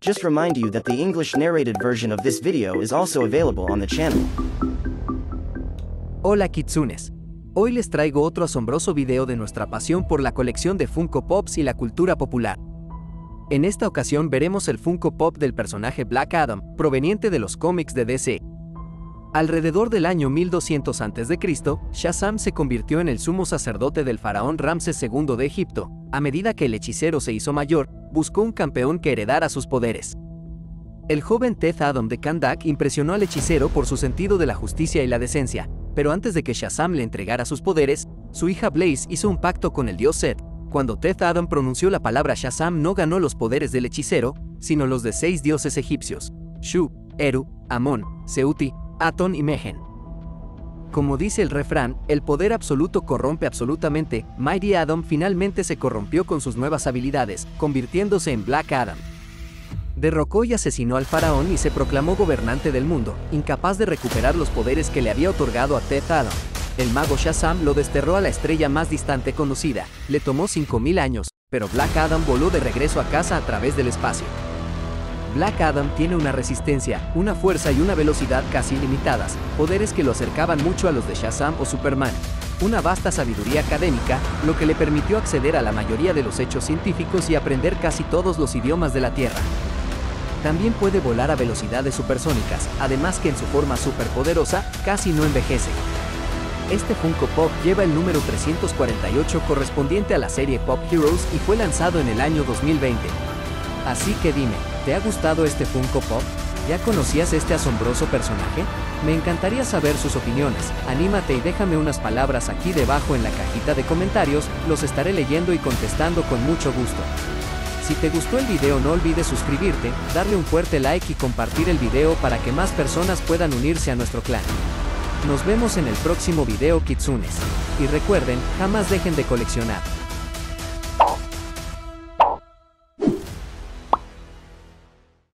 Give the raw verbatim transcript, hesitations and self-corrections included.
Just remind you that the English narrated version of this video is also available on the channel. Hola Kitsunes. Hoy les traigo otro asombroso video de nuestra pasión por la colección de Funko Pops y la cultura popular. En esta ocasión veremos el Funko Pop del personaje Black Adam, proveniente de los cómics de D C. Alrededor del año mil doscientos antes de Cristo, Shazam se convirtió en el sumo sacerdote del faraón Ramsés segundo de Egipto. A medida que el hechicero se hizo mayor, buscó un campeón que heredara sus poderes. El joven Teth Adam de Kahndaq impresionó al hechicero por su sentido de la justicia y la decencia, pero antes de que Shazam le entregara sus poderes, su hija Blaze hizo un pacto con el dios Set. Cuando Teth Adam pronunció la palabra Shazam, no ganó los poderes del hechicero, sino los de seis dioses egipcios: Shu, Eru, Amon, Seuti, Aton y Mehen. Como dice el refrán, el poder absoluto corrompe absolutamente. Mighty Adam finalmente se corrompió con sus nuevas habilidades, convirtiéndose en Black Adam. Derrocó y asesinó al faraón y se proclamó gobernante del mundo, incapaz de recuperar los poderes que le había otorgado a Teth Adam. El mago Shazam lo desterró a la estrella más distante conocida. Le tomó cinco mil años, pero Black Adam voló de regreso a casa a través del espacio. Black Adam tiene una resistencia, una fuerza y una velocidad casi ilimitadas, poderes que lo acercaban mucho a los de Shazam o Superman. Una vasta sabiduría académica, lo que le permitió acceder a la mayoría de los hechos científicos y aprender casi todos los idiomas de la Tierra. También puede volar a velocidades supersónicas, además que en su forma superpoderosa, casi no envejece. Este Funko Pop lleva el número trescientos cuarenta y ocho correspondiente a la serie Pop Heroes y fue lanzado en el año dos mil veinte. Así que dime, ¿te ha gustado este Funko Pop? ¿Ya conocías este asombroso personaje? Me encantaría saber sus opiniones. Anímate y déjame unas palabras aquí debajo en la cajita de comentarios, los estaré leyendo y contestando con mucho gusto. Si te gustó el video no olvides suscribirte, darle un fuerte like y compartir el video para que más personas puedan unirse a nuestro clan. Nos vemos en el próximo video Kitsunes. Y recuerden, jamás dejen de coleccionar.